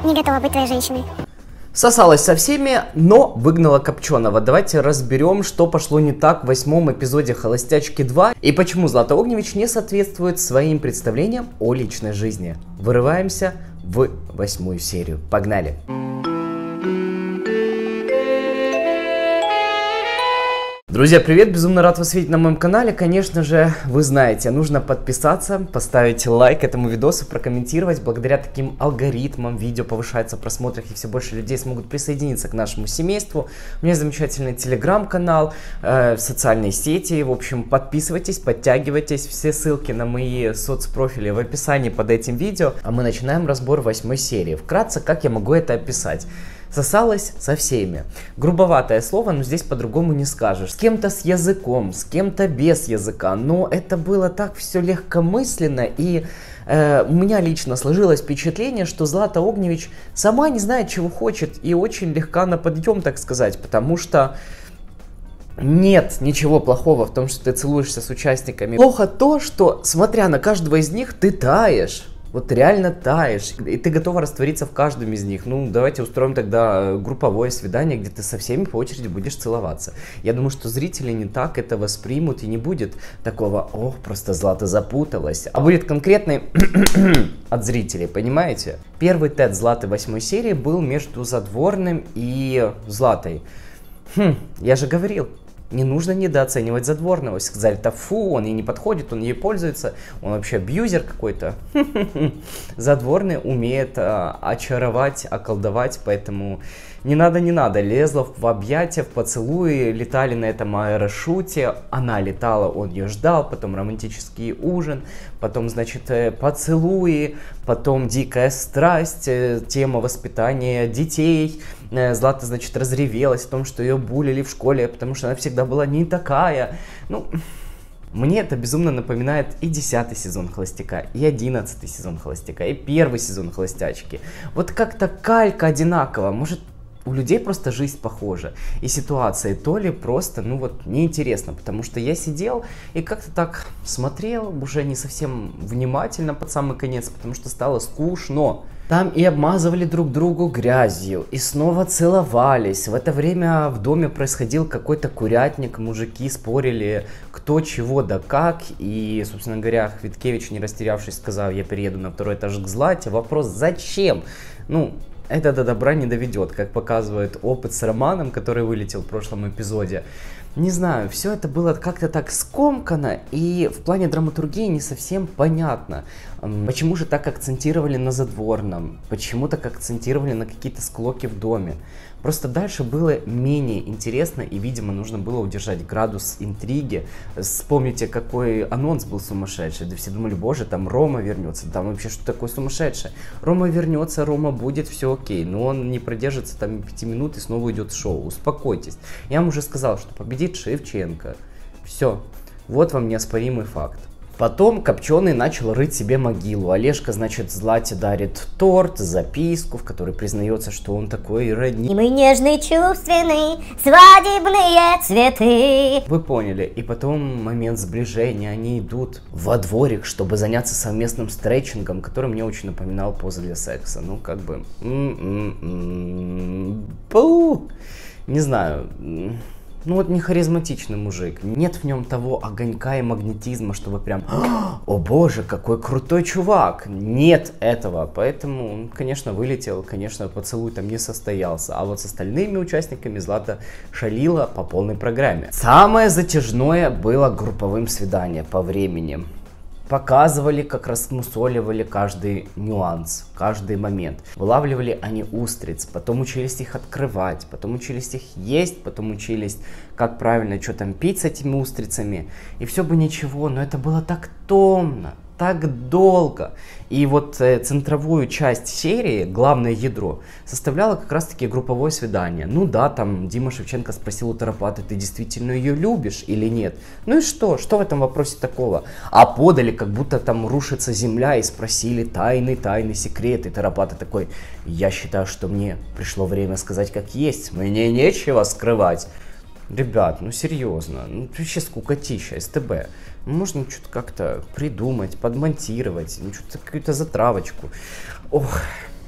не готова быть твоей женщиной. Сосалась со всеми, но выгнала Копченого. Давайте разберем, что пошло не так в 8-м эпизоде «Холостячки 2» и почему Злата Огневич не соответствует своим представлениям о личной жизни. Вырываемся в 8-ю серию. Погнали! Друзья, привет! Безумно рад вас видеть на моем канале. Конечно же, вы знаете, нужно подписаться, поставить лайк этому видосу, прокомментировать. Благодаря таким алгоритмам видео повышается в просмотрах, и все больше людей смогут присоединиться к нашему семейству. У меня замечательный телеграм-канал, социальные сети. В общем, подписывайтесь, подтягивайтесь. Все ссылки на мои соцпрофили в описании под этим видео. А мы начинаем разбор 8-й серии. Вкратце, как я могу это описать? Сосалась со всеми. Грубоватое слово, но здесь по-другому не скажешь. С кем-то с языком, с кем-то без языка. Но это было так все легкомысленно. И у меня лично сложилось впечатление, что Злата Огневич сама не знает, чего хочет. И очень легка на подъем, так сказать. Потому что нет ничего плохого в том, что ты целуешься с участниками. Плохо то, что, смотря на каждого из них, ты таешь. Вот реально таешь, и ты готова раствориться в каждом из них. Ну, давайте устроим тогда групповое свидание, где ты со всеми по очереди будешь целоваться. Я думаю, что зрители не так это воспримут, и не будет такого: ох, просто Злата запуталась. А будет конкретный от зрителей, понимаете? Первый тет Златы 8-й серии был между Задворным и Златой. Я же говорил. Не нужно недооценивать Задворного. Сказали-то, фу, он ей не подходит, он ей пользуется, он вообще абьюзер какой-то. Задворный умеет очаровать, околдовать, поэтому не надо. Лезла в объятия, в поцелуи, летали на этом аэрошуте, она летала, он ее ждал, потом романтический ужин, потом, значит, поцелуи, потом дикая страсть, тема воспитания детей. Злата, значит, разревелась о том, что ее булили в школе, потому что она всегда была не такая. Ну, мне это безумно напоминает и 10-й сезон «Холостяка», и 11-й сезон «Холостяка», и 1-й сезон «Холостячки». Вот как-то калька одинаково. Может, у людей просто жизнь похожа, и ситуации, то ли просто, ну вот, неинтересно, потому что я сидел и как-то так смотрел, уже не совсем внимательно под самый конец, потому что стало скучно. Там и обмазывали друг другу грязью, и снова целовались. В это время в доме происходил какой-то курятник, мужики спорили, кто, чего, да как. И, собственно говоря, Хвиткевич, не растерявшись, сказал: я перееду на 2-й этаж к Злате. Вопрос: зачем? Ну, это до добра не доведет, как показывает опыт с Романом, который вылетел в прошлом эпизоде. Не знаю, все это было как-то так скомкано, и в плане драматургии не совсем понятно, почему же так акцентировали на Задворном, почему так акцентировали на какие-то склоки в доме. Просто дальше было менее интересно, и, видимо, нужно было удержать градус интриги. Вспомните, какой анонс был сумасшедший. Да все думали: боже, там Рома вернется. Там вообще что такое сумасшедшее? Рома вернется, Рома будет, все окей. Но он не продержится там 5 минут и снова уйдет в шоу. Успокойтесь. Я вам уже сказал, что победит Шевченко. Все. Вот вам неоспоримый факт. Потом Копченый начал рыть себе могилу. Олежка, значит, Злате дарит торт, записку, в которой признается, что он такой родник. И мы нежные, чувственные, свадебные цветы. Вы поняли. И потом момент сближения. Они идут во дворик, чтобы заняться совместным стретчингом, который мне очень напоминал позы для секса. Ну, как бы... Не знаю... Ну вот не харизматичный мужик, нет в нем того огонька и магнетизма, чтобы прям: о боже, какой крутой чувак. Нет этого, поэтому, конечно, вылетел, конечно, поцелуй там не состоялся. А вот с остальными участниками Злата шалила по полной программе. Самое затяжное было групповым свидание по времени. Показывали, как рассмусоливали каждый нюанс, каждый момент. Вылавливали они устриц, потом учились их открывать, потом учились их есть, потом учились, как правильно, что там пить с этими устрицами. И все бы ничего, но это было так томно, так долго. И вот центровую часть серии, главное ядро, составляло как раз-таки групповое свидание. Ну да, там Дима Шевченко спросил у Тара-Паты: ты действительно ее любишь или нет? Ну и что? Что в этом вопросе такого? А подали, как будто там рушится земля, и спросили тайный секрет. И Тара-Пата такой: я считаю, что мне пришло время сказать как есть. Мне нечего скрывать. Ребят, ну серьезно, ну вообще скукотища, СТБ. Можно что-то как-то придумать, подмонтировать, ну, что-то какую-то затравочку. Ох.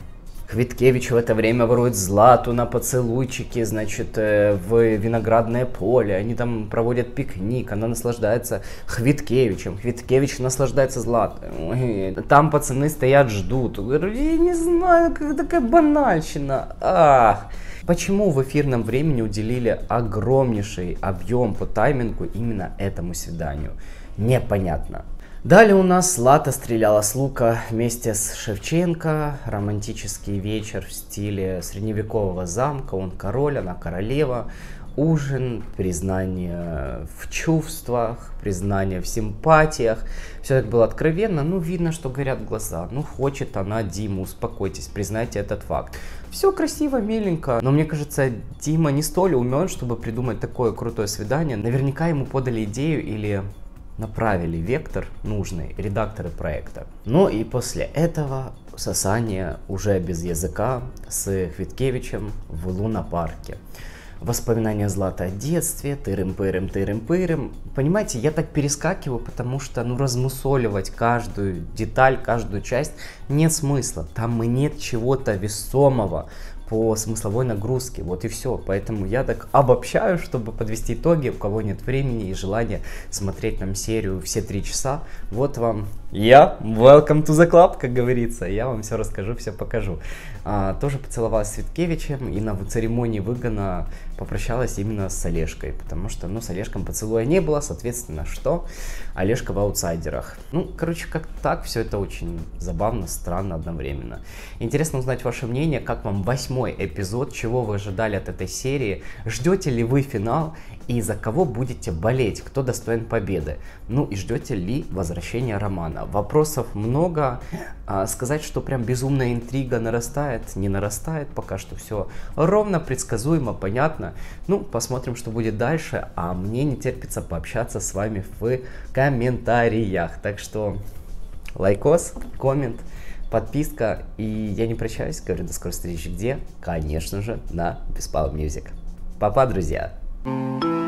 Хвиткевич в это время ворует Злату на поцелуйчике, значит, в виноградное поле. Они там проводят пикник, она наслаждается Хвиткевичем. Хвиткевич наслаждается Златой. Ой, там пацаны стоят, ждут. Я не знаю, как такая банальщина. Ах. Почему в эфирном времени уделили огромнейший объем по таймингу именно этому свиданию? Непонятно. Далее у нас Злата стреляла с лука вместе с Шевченко. Романтический вечер в стиле средневекового замка. Он король, она королева. Ужин, признание в чувствах, признание в симпатиях. Все так было откровенно, ну видно, что горят глаза. Ну хочет она Диму, успокойтесь, признайте этот факт. Все красиво, миленько, но мне кажется, Дима не столь умен, чтобы придумать такое крутое свидание. Наверняка ему подали идею или направили вектор нужный редакторы проекта. Ну и после этого сосание уже без языка с Хвиткевичем в лунопарке. Воспоминания Златы о детстве, тырым-пырым, тырым-пырым. Понимаете, я так перескакиваю, потому что, ну, размусоливать каждую деталь, каждую часть нет смысла. Там нет чего-то весомого по смысловой нагрузке, вот и все. Поэтому я так обобщаю, чтобы подвести итоги, у кого нет времени и желания смотреть нам серию все 3 часа. Вот вам я, welcome to the club, как говорится, я вам все расскажу, все покажу. Тоже поцеловалась с Хвиткевичем и на церемонии выгона попрощалась именно с Олежкой, потому что, ну, с Олежком поцелуя не было, соответственно, что? Олежка в аутсайдерах. Ну, короче, как так, все это очень забавно, странно одновременно. Интересно узнать ваше мнение, как вам 8-й эпизод, чего вы ожидали от этой серии, ждете ли вы финал и за кого будете болеть, кто достоин победы, ну и ждете ли возвращения Романа. Вопросов много, сказать, что прям безумная интрига нарастает, не нарастает, пока что все ровно, предсказуемо, понятно. Ну, посмотрим, что будет дальше, а мне не терпится пообщаться с вами в комментариях. Так что лайкос, коммент, подписка, и я не прощаюсь, говорю до скорой встречи, где? Конечно же, на Беспал Music. Папа, друзья!